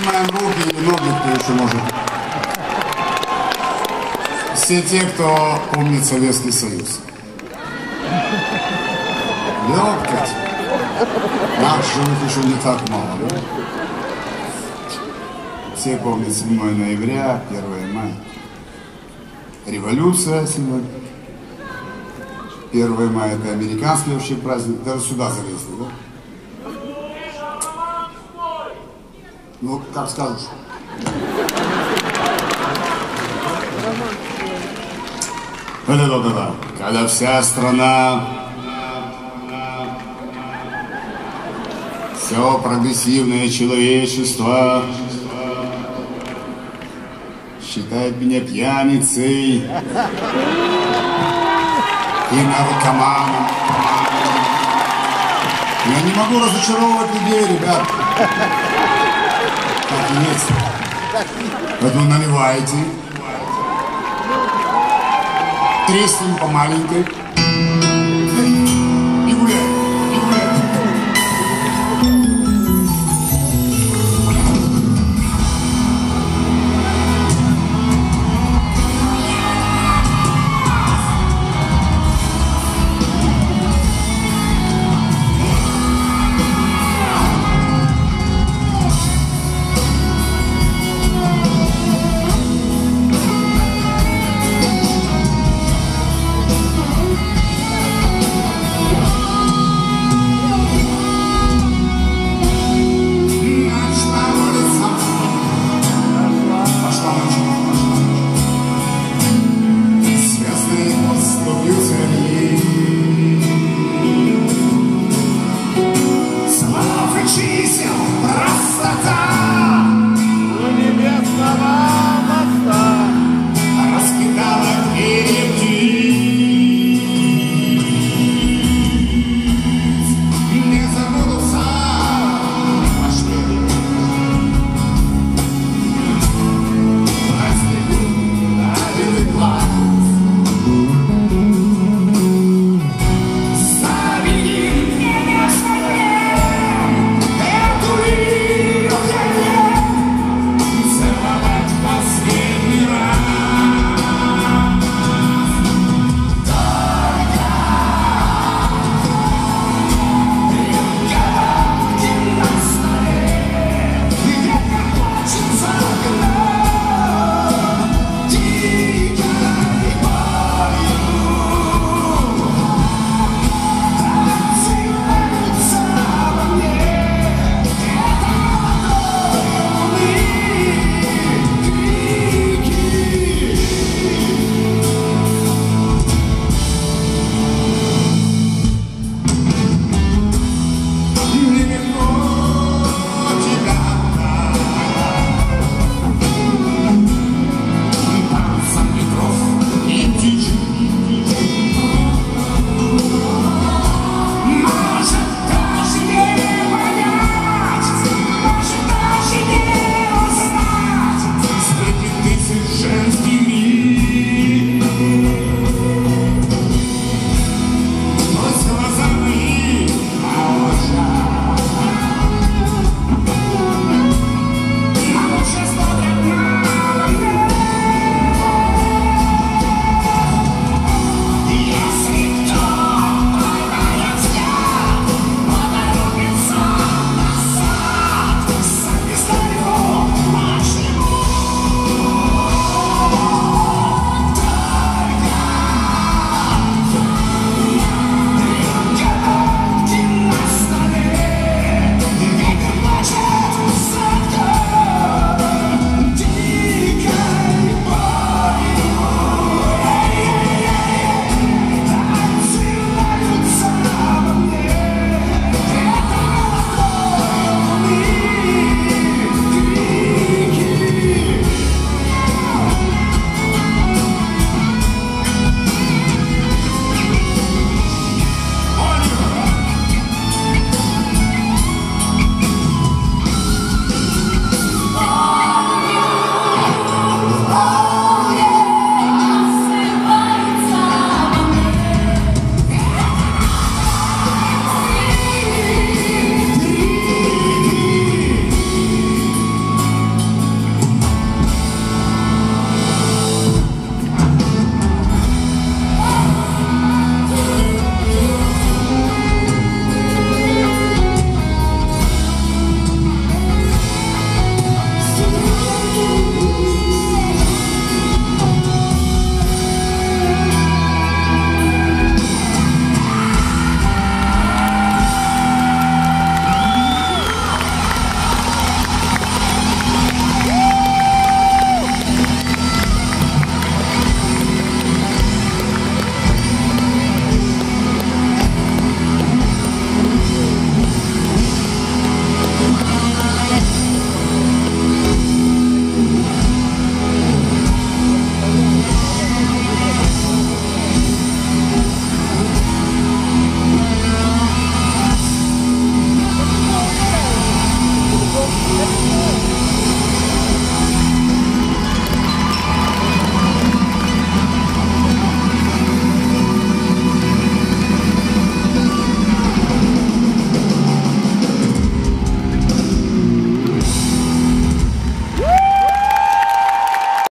поднимаем руки и ноги, кто еще может. Все те, кто помнит Советский Союз. Ёпкать. Нас живых еще не так мало, да? Все помнят 7 ноября, 1 мая. Революция сегодня. 1 мая это американский вообще праздник. Даже сюда залезли, да? Ну, как скажешь. Да-да-да-да. Когда вся страна, все прогрессивное человечество считает меня пьяницей и наркоманом. Я не могу разочаровывать людей, ребят. Так и есть. Поэтому наливайте. Треснем по маленькой.